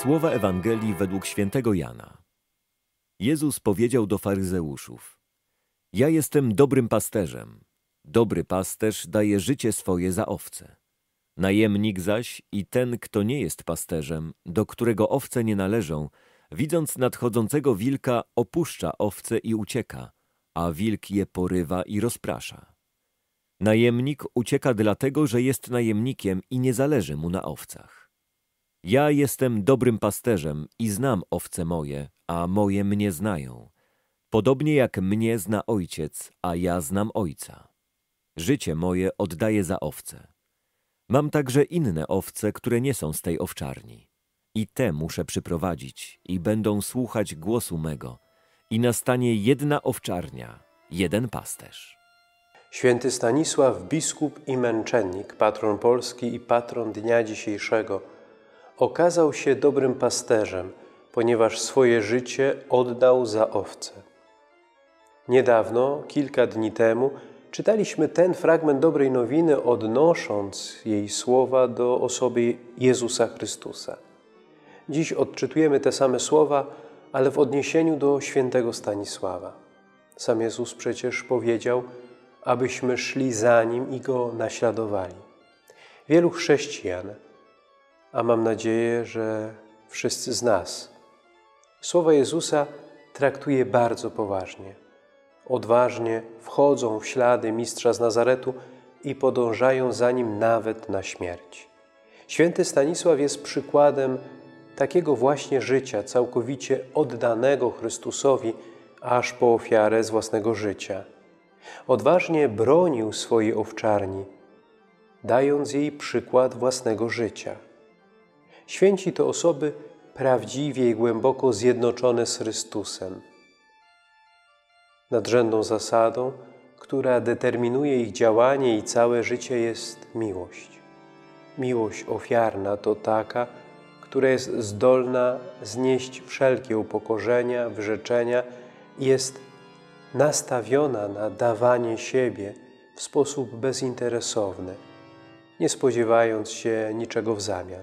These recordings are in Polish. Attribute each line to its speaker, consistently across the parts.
Speaker 1: Słowa Ewangelii według świętego Jana. Jezus powiedział do faryzeuszów: Ja jestem dobrym pasterzem. Dobry pasterz daje życie swoje za owce. Najemnik zaś i ten, kto nie jest pasterzem, do którego owce nie należą, widząc nadchodzącego wilka, opuszcza owce i ucieka, a wilk je porywa i rozprasza. Najemnik ucieka dlatego, że jest najemnikiem i nie zależy mu na owcach. Ja jestem dobrym pasterzem i znam owce moje, a moje mnie znają. Podobnie jak mnie zna Ojciec, a ja znam Ojca. Życie moje oddaję za owce. Mam także inne owce, które nie są z tej owczarni. I te muszę przyprowadzić i będą słuchać głosu mego. I nastanie jedna owczarnia, jeden pasterz.
Speaker 2: Święty Stanisław, biskup i męczennik, patron Polski i patron dnia dzisiejszego, okazał się dobrym pasterzem, ponieważ swoje życie oddał za owce. Niedawno, kilka dni temu, czytaliśmy ten fragment dobrej nowiny, odnosząc jej słowa do osoby Jezusa Chrystusa. Dziś odczytujemy te same słowa, ale w odniesieniu do świętego Stanisława. Sam Jezus przecież powiedział, abyśmy szli za Nim i Go naśladowali. Wielu chrześcijan, a mam nadzieję, że wszyscy z nas, słowa Jezusa traktuje bardzo poważnie. Odważnie wchodzą w ślady Mistrza z Nazaretu i podążają za Nim nawet na śmierć. Święty Stanisław jest przykładem takiego właśnie życia, całkowicie oddanego Chrystusowi, aż po ofiarę z własnego życia. Odważnie bronił swojej owczarni, dając jej przykład własnego życia. Święci to osoby prawdziwie i głęboko zjednoczone z Chrystusem. Nadrzędną zasadą, która determinuje ich działanie i całe życie, jest miłość. Miłość ofiarna to taka, która jest zdolna znieść wszelkie upokorzenia, wyrzeczenia i jest nastawiona na dawanie siebie w sposób bezinteresowny, nie spodziewając się niczego w zamian.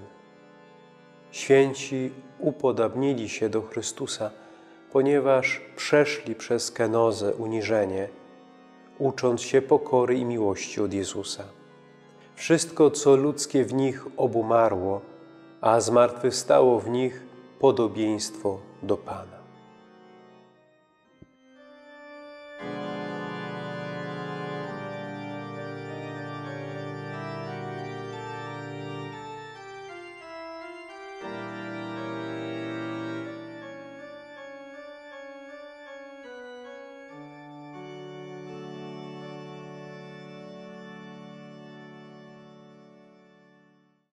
Speaker 2: Święci upodobnili się do Chrystusa, ponieważ przeszli przez kenozę, uniżenie, ucząc się pokory i miłości od Jezusa. Wszystko, co ludzkie w nich obumarło, a zmartwychwstało w nich podobieństwo do Pana.